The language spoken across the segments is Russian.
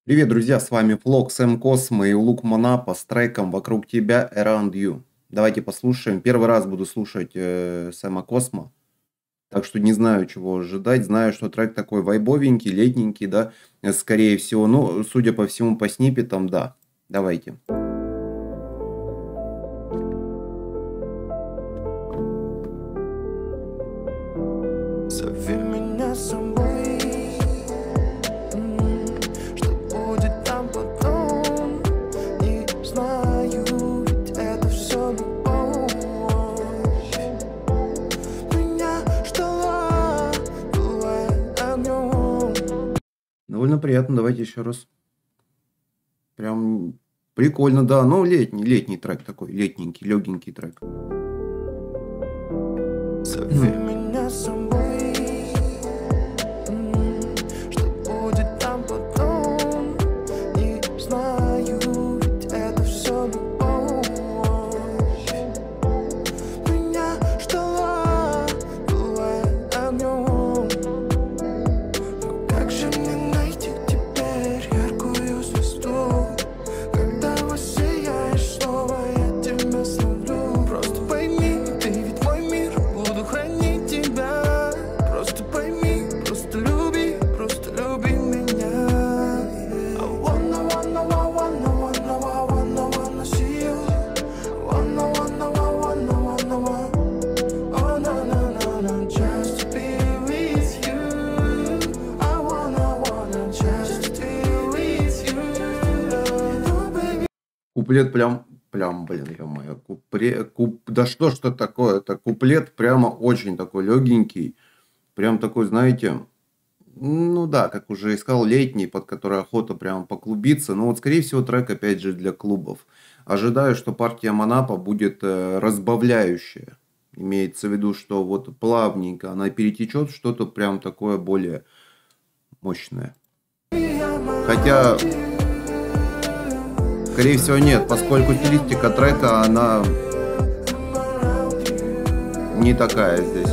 Привет, друзья, с вами Флок, Сэм Космо и Лук Монапа с треком «Вокруг тебя» Around You. Давайте послушаем. Первый раз буду слушать Сэма Космо, так что не знаю, чего ожидать. Знаю, что трек такой вайбовенький, летненький, да, скорее всего. Ну, судя по всему, по сниппетам, да. Давайте. Зови меня с собой, что будет там потом, не знаю, ведь это все любовь. Меня ждала, была огнем. Довольно приятно, давайте еще раз. Прям прикольно, да. Ну, летний трек такой, летненький, легенький трек. Зови меня с собой, что будет там потом, не знаю, ведь это все любовь. Меня ждала, была огнем. Но как же мне найти теперь яркую звезду, когда воссияешь снова, я тебя словлю. Просто пойми, ты ведь мой мир, буду хранить тебя. Просто пойми, просто люби меня. I wanna see you. Wanna, oh na, just to be with you. I wanna just be with you. Oh, baby. Куплет блин, ё-моё, да что ж это такое? Это куплет прямо очень такой легенький, прям такой, знаете, ну да, как уже и сказал, летний, под который охота прямо поклубиться. Но вот, скорее всего, трек, опять же, для клубов. Ожидаю, что партия Монапа будет разбавляющая. Имеется в виду, что вот плавненько она перетечет в что-то прям такое более мощное. Хотя, скорее всего, нет, поскольку стилистика трека, она не такая здесь.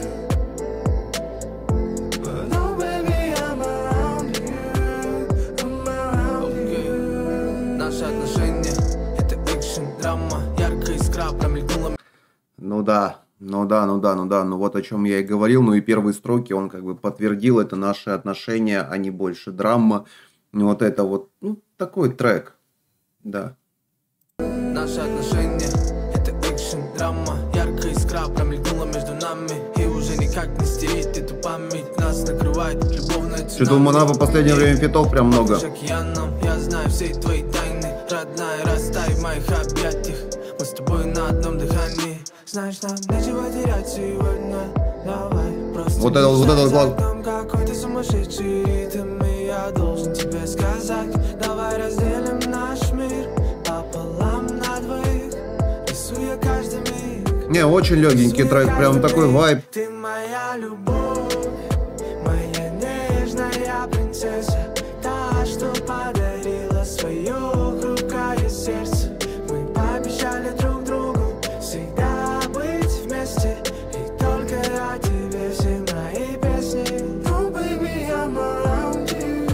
Наши отношения — это экшен, драма, яркая искра промелькнула. Ну да. Ну вот о чем я и говорил. Ну и первые строки он как бы подтвердил, это наши отношения, а не больше драма. Ну вот это вот, ну, такой трек. Да. Наши отношения — это экшен, драма, яркая искра промелькнула между нами, и уже никак не стереть эту память. Нас накрывает любовная цунами. Что-то у Монапа в последнее время фитов прям много. Океаном, я знаю все твои тайны, родная, растай в моих объятиях. Мы с тобой на одном дыхании. Знаешь, нам нечего терять сегодня. Давай, просто Вот это глаз. там какой-то сумасшедший ритм, и я должен тебе сказать. Давай разделим наш мир пополам на двоих, рисуя каждый миг. Не, очень легенький трек, прям такой вайб. Ты моя любовь, моя нежная принцесса, та, что подарила свое хрупкое сердце. Мы пообещали друг другу всегда быть вместе, и только о тебе все мои песни. Oh baby, I'm around you.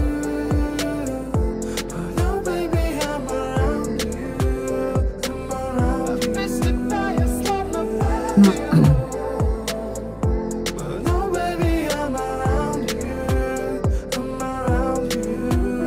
Oh baby, I'm around you. I'm around you. Без тебя я словно Oh baby, I'm around you. I'm around you.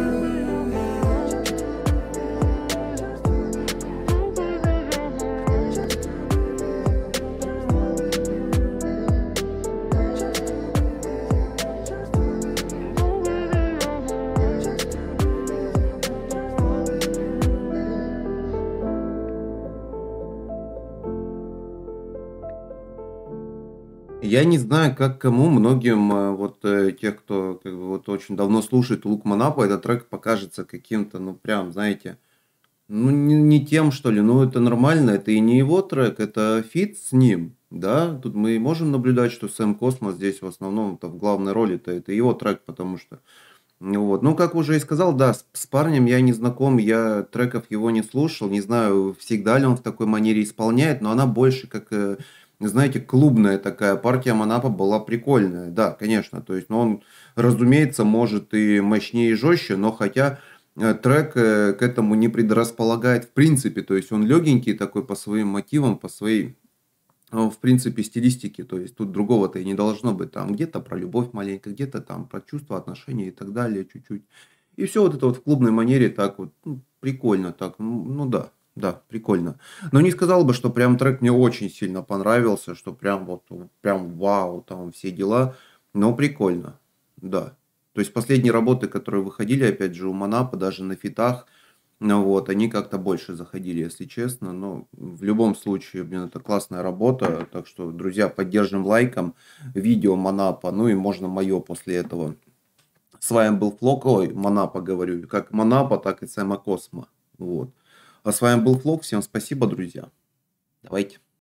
Я не знаю, как кому, многим вот тех, кто как бы, вот очень давно слушает Лук Монапа, этот трек покажется каким-то, ну прям, знаете, ну не тем, что ли, ну это нормально, это и не его трек, это фит с ним, да, тут мы можем наблюдать, что Сэм Космо здесь в основном-то в главной роли-то это его трек, потому что, ну вот, ну как уже и сказал, да, с парнем я не знаком, я треков его не слушал, не знаю, всегда ли он в такой манере исполняет, но она больше как знаете, клубная такая партия Монапа была прикольная. Да, конечно. То есть, ну, он, разумеется, может и мощнее, и жестче, но хотя трек к этому не предрасполагает в принципе. То есть он легенький такой по своим мотивам, по своей, в принципе, стилистике. То есть тут другого-то и не должно быть. Там где-то про любовь маленько, где-то там про чувства, отношения и так далее чуть-чуть. И все вот это вот в клубной манере так вот, ну, прикольно так. Ну да, да, прикольно. Но не сказал бы, что прям трек мне очень сильно понравился, что прям вот, прям вау, там все дела. Но прикольно, да. То есть последние работы, которые выходили, опять же, у Манапа, даже на фитах, ну вот, они как-то больше заходили, если честно. Но в любом случае, блин, это классная работа. Так что, друзья, поддержим лайком видео Манапа. Ну и можно мое после этого. С вами был Флок, ой, Манапа говорю, как Манапа, так и Сэма Космо. Вот. А с вами был Флок, всем спасибо, друзья. Давайте.